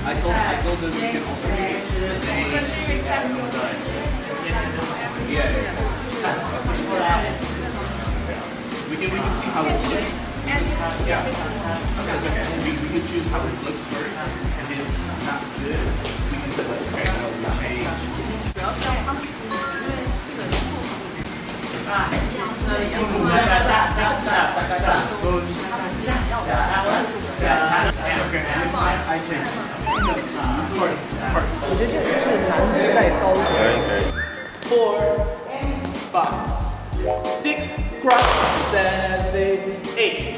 I told them we can also change the name. Yeah. We can see how it looks. Yeah. That's okay. We can choose how it looks first, and if it's not good, we can say like, okay, no, we change. 主要是要他们熟，因为这个是做啊，那里I change. Of course. 我觉得这个是难度再高一点。 4, 5, 6, cross, 7, 8.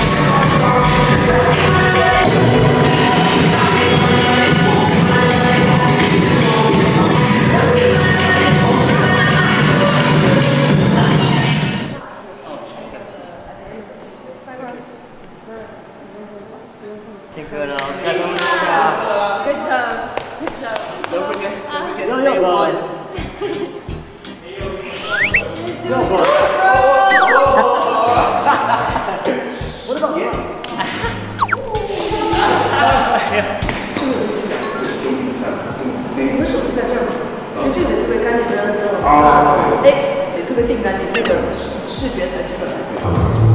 听歌了，再动一下。 Good job. Don't forget. 要不？要不？我的宝爷。 我的手是在这儿嘛，就这个特别干净，哎，也特别定干净，这个视觉才出来。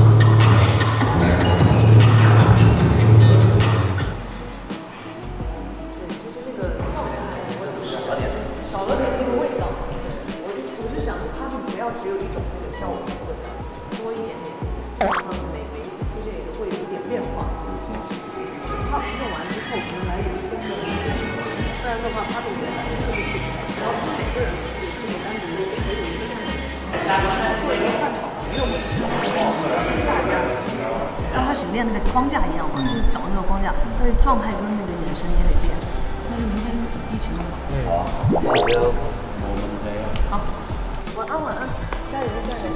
少了点那个味道，我就想他们不要只有一种那个跳舞的感觉，多一点点，让他们每一次出现也会有一点变化。他们用完之后可能来一个松的，不然的话他的原来是特别紧，然后每个人有自己单独的可以有一个看点，大家没有问题，大家刚开始练那个框架一样嘛，就是找那个框架，但是状态跟那个眼神也得变。那就明天一起弄吧。 好啊，我觉得我们可以。 好，晚安晚安，加油加油！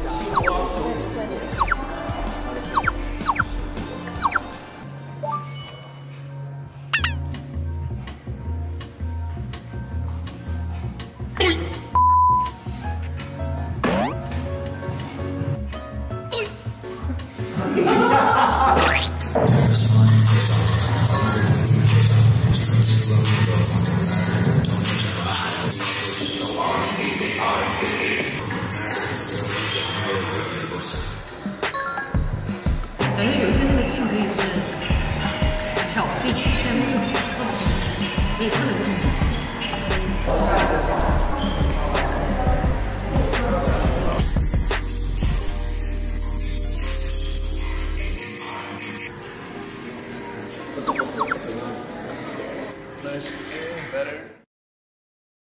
感觉有些那个镜可以是巧镜，现在不是可以看得见。 Nice. Better.